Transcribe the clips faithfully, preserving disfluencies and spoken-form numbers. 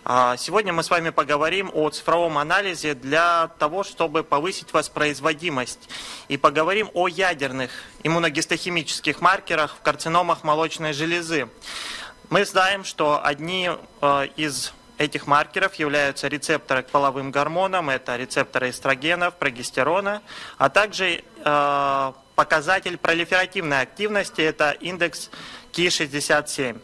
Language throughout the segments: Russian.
Сегодня мы с вами поговорим о цифровом анализе для того, чтобы повысить воспроизводимость. И поговорим о ядерных иммуногистохимических маркерах в карциномах молочной железы. Мы знаем, что одни из этих маркеров являются рецепторы к половым гормонам, это рецепторы эстрогенов, прогестерона, а также показатель пролиферативной активности, это индекс ки шестьдесят семь.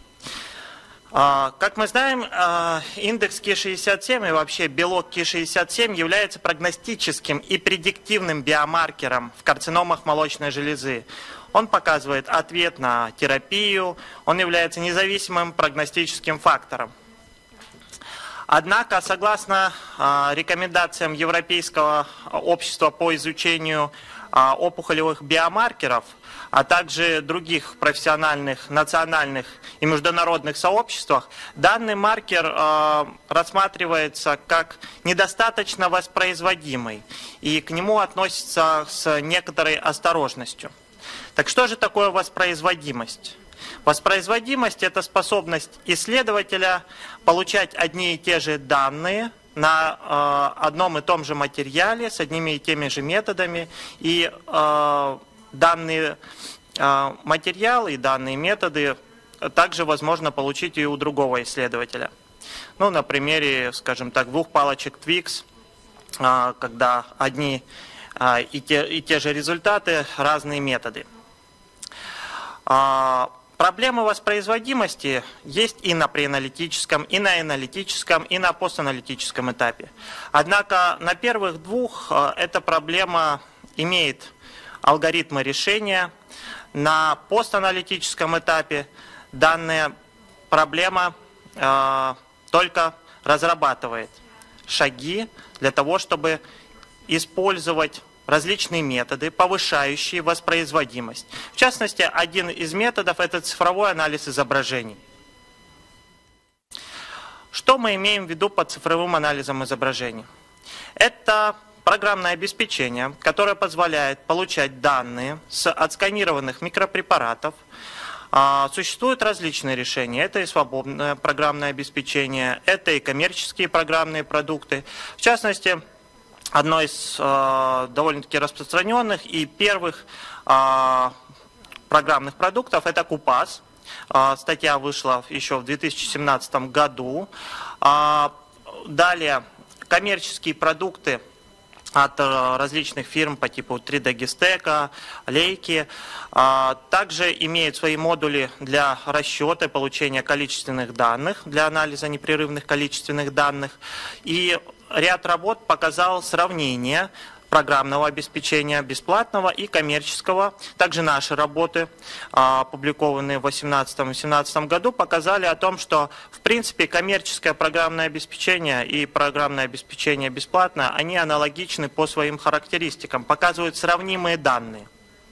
Как мы знаем, индекс ки шестьдесят семь и вообще белок ки шестьдесят семь является прогностическим и предиктивным биомаркером в карциномах молочной железы. Он показывает ответ на терапию, он является независимым прогностическим фактором. Однако, согласно рекомендациям Европейского общества по изучению опухолевых биомаркеров, а также других профессиональных, национальных и международных сообществах, данный маркер э, рассматривается как недостаточно воспроизводимый, и к нему относится с некоторой осторожностью. Так что же такое воспроизводимость? Воспроизводимость – это способность исследователя получать одни и те же данные на э, одном и том же материале, с одними и теми же методами, и э, данные э, материалы и данные методы также возможно получить и у другого исследователя. Ну, на примере, скажем так, двух палочек Twix, э, когда одни э, и, те, и те же результаты, разные методы. Э, Проблемы воспроизводимости есть и на преаналитическом, и на аналитическом, и на постаналитическом этапе. Однако на первых двух эта проблема имеет алгоритмы решения. На постаналитическом этапе данная проблема э, только разрабатывает шаги для того, чтобы использовать различные методы, повышающие воспроизводимость. В частности, один из методов – это цифровой анализ изображений. Что мы имеем в виду под цифровым анализом изображений? Это программное обеспечение, которое позволяет получать данные с отсканированных микропрепаратов. Существуют различные решения. Это и свободное программное обеспечение, это и коммерческие программные продукты. В частности, одно из э, довольно-таки распространенных и первых э, программных продуктов – это Купас. Э, статья вышла еще в две тысячи семнадцатом году. Э, далее, коммерческие продукты от э, различных фирм по типу три дэ Гистека, Лейки. Э, также имеют свои модули для расчета, получения количественных данных, для анализа непрерывных количественных данных. И ряд работ показал сравнение программного обеспечения бесплатного и коммерческого. Также наши работы, опубликованные в две тысячи восемнадцатом — две тысячи семнадцатом году, показали о том, что в принципе коммерческое программное обеспечение и программное обеспечение бесплатное, они аналогичны по своим характеристикам, показывают сравнимые данные.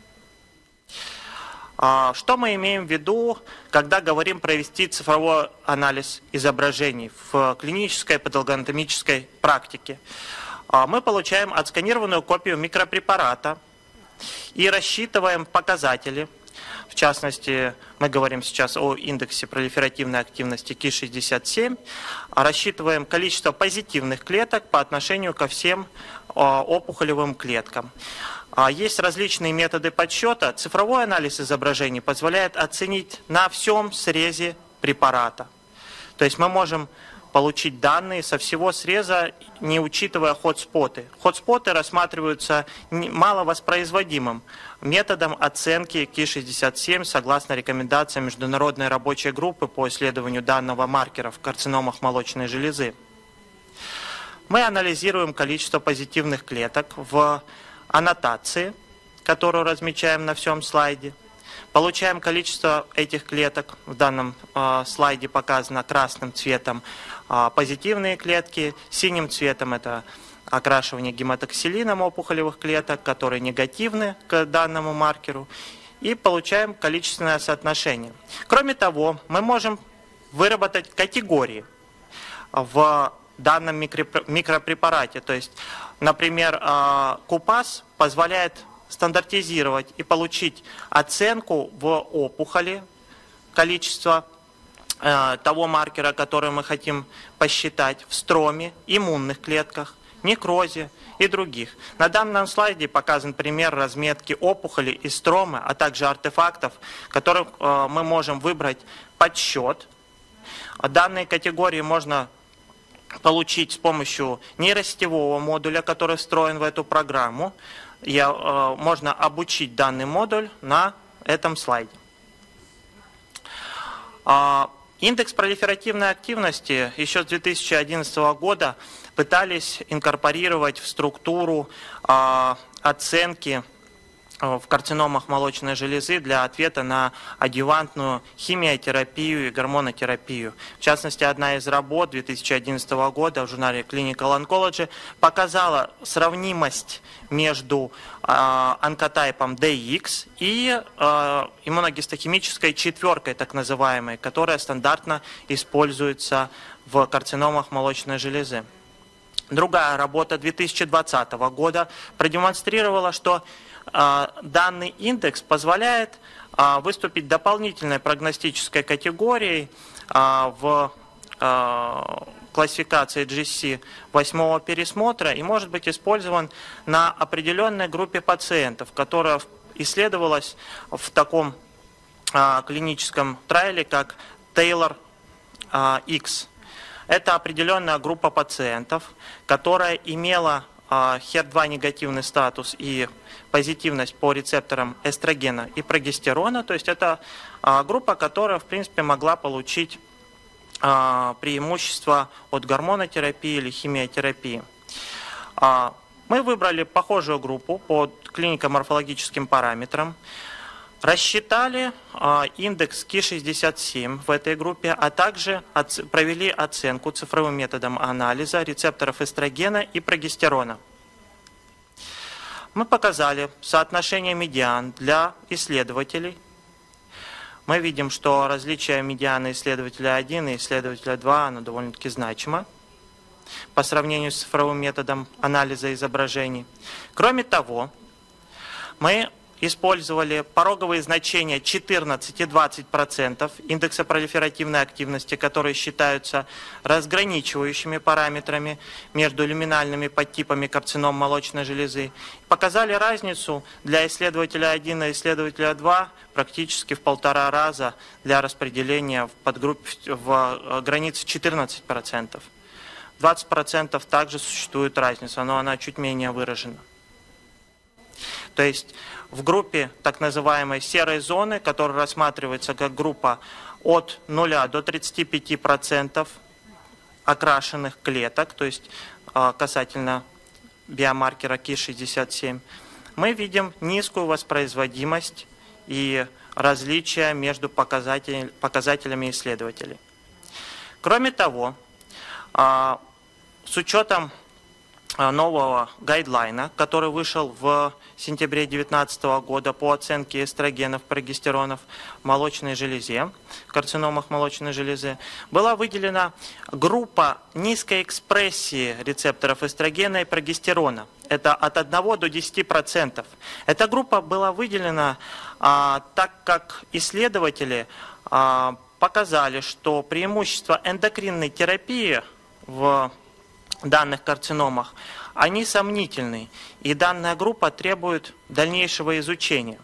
Что мы имеем в виду, когда говорим провести цифровой анализ изображений в клинической патологоанатомической практике? Мы получаем отсканированную копию микропрепарата и рассчитываем показатели. В частности, мы говорим сейчас о индексе пролиферативной активности ки шестьдесят семь. Рассчитываем количество позитивных клеток по отношению ко всем опухолевым клеткам. Есть различные методы подсчета. Цифровой анализ изображений позволяет оценить на всем срезе препарата. То есть мы можем получить данные со всего среза, не учитывая хотспоты. Хотспоты рассматриваются маловоспроизводимым методом оценки ки шестьдесят семь согласно рекомендациям Международной рабочей группы по исследованию данного маркера в карциномах молочной железы. Мы анализируем количество позитивных клеток в аннотации, которую размечаем на всем слайде. Получаем количество этих клеток, в данном э, слайде показано красным цветом э, позитивные клетки, синим цветом это окрашивание гематоксилином опухолевых клеток, которые негативны к данному маркеру, и получаем количественное соотношение. Кроме того, мы можем выработать категории в данном микропрепарате, то есть, например, Купас позволяет стандартизировать и получить оценку в опухоли количества э, того маркера, который мы хотим посчитать, в строме, иммунных клетках, некрозе и других. На данном слайде показан пример разметки опухолей и стромы, а также артефактов, которых э, мы можем выбрать подсчет. Данные категории можно получить с помощью нейросетевого модуля, который встроен в эту программу. И, э, можно обучить данный модуль на этом слайде. Э, индекс пролиферативной активности еще с две тысячи одиннадцатого года пытались инкорпорировать в структуру э, оценки в карциномах молочной железы для ответа на адъювантную химиотерапию и гормонотерапию. В частности, одна из работ две тысячи одиннадцатого года в журнале Clinical Oncology показала сравнимость между э, онкотипом ди икс и э, иммуногистохимической четверкой, так называемой, которая стандартно используется в карциномах молочной железы. Другая работа две тысячи двадцатого года продемонстрировала, что э, данный индекс позволяет э, выступить дополнительной прогностической категорией э, в э, классификации джи си восьмого пересмотра и может быть использован на определенной группе пациентов, которая исследовалась в таком э, клиническом трайле, как Taylor-X. Это определенная группа пациентов, которая имела хер два негативный статус и позитивность по рецепторам эстрогена и прогестерона. То есть это группа, которая, в принципе, могла получить преимущество от гормонотерапии или химиотерапии. Мы выбрали похожую группу по клинико-морфологическим параметрам. Рассчитали э, индекс ки шестьдесят семь в этой группе, а также оц провели оценку цифровым методом анализа рецепторов эстрогена и прогестерона. Мы показали соотношение медиан для исследователей. Мы видим, что различие медианы исследователя один и исследователя два оно довольно-таки значимо по сравнению с цифровым методом анализа изображений. Кроме того, мы использовали пороговые значения четырнадцать и двадцать процентов индекса пролиферативной активности, которые считаются разграничивающими параметрами между люминальными подтипами карцином молочной железы. Показали разницу для исследователя один и исследователя два практически в полтора раза для распределения в подгруппе в границе четырнадцать процентов. двадцать процентов также существует разница, но она чуть менее выражена. То есть в группе так называемой серой зоны, которая рассматривается как группа от нуля до тридцати пяти процентов окрашенных клеток, то есть касательно биомаркера ки шестьдесят семь, мы видим низкую воспроизводимость и различия между показатель, показателями исследователей. Кроме того, с учетом нового гайдлайна, который вышел в сентябре две тысячи девятнадцатого года по оценке эстрогенов, прогестеронов в молочной железе, в карциномах молочной железы, была выделена группа низкой экспрессии рецепторов эстрогена и прогестерона. Это от одного до десяти процентов. Эта группа была выделена а, так, как исследователи а, показали, что преимущество эндокринной терапии в данных карциномах, они сомнительны, и данная группа требует дальнейшего изучения.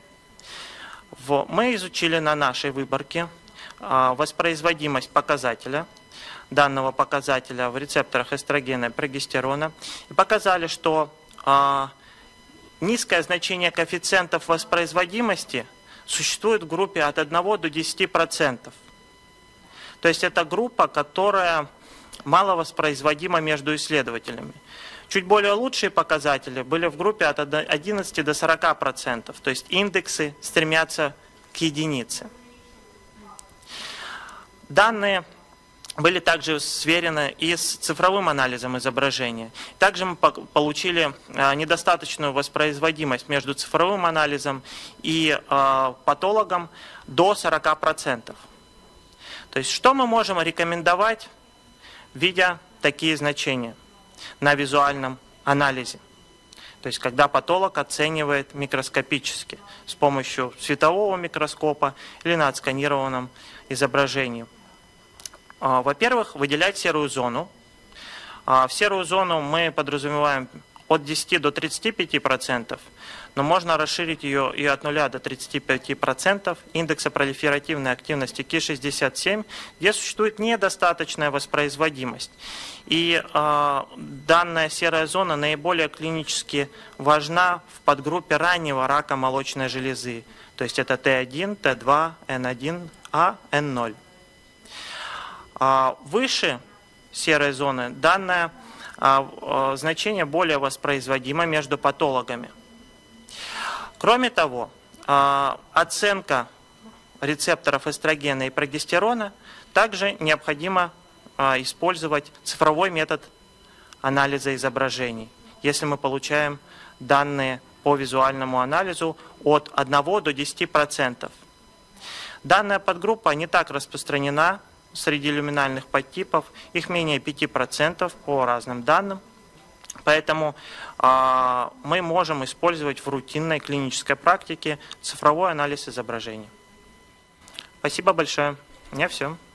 Мы изучили на нашей выборке воспроизводимость показателя, данного показателя в рецепторах эстрогена и прогестерона, и показали, что низкое значение коэффициентов воспроизводимости существует в группе от одного до десяти процентов. То есть это группа, которая мало воспроизводима между исследователями. Чуть более лучшие показатели были в группе от одиннадцати до сорока процентов, то есть индексы стремятся к единице. Данные были также сверены и с цифровым анализом изображения. Также мы получили недостаточную воспроизводимость между цифровым анализом и патологом до сорока процентов. То есть что мы можем рекомендовать, видя такие значения на визуальном анализе? То есть когда патолог оценивает микроскопически с помощью светового микроскопа или на отсканированном изображении. Во-первых, выделять серую зону. В серую зону мы подразумеваем от десяти до тридцати пяти процентов, но можно расширить ее и от нуля до тридцати пяти процентов индекса пролиферативной активности ки шестьдесят семь, где существует недостаточная воспроизводимость. И э, данная серая зона наиболее клинически важна в подгруппе раннего рака молочной железы, то есть это тэ один, тэ два, эн один а, эн ноль. А выше серой зоны данное а, значение более воспроизводимо между патологами. Кроме того, а, оценка рецепторов эстрогена и прогестерона также необходимо а, использовать цифровой метод анализа изображений, если мы получаем данные по визуальному анализу от одного до десяти процентов. Данная подгруппа не так распространена среди люминальных подтипов, их менее пяти процентов по разным данным, поэтому э, мы можем использовать в рутинной клинической практике цифровой анализ изображений. Спасибо большое. У меня все.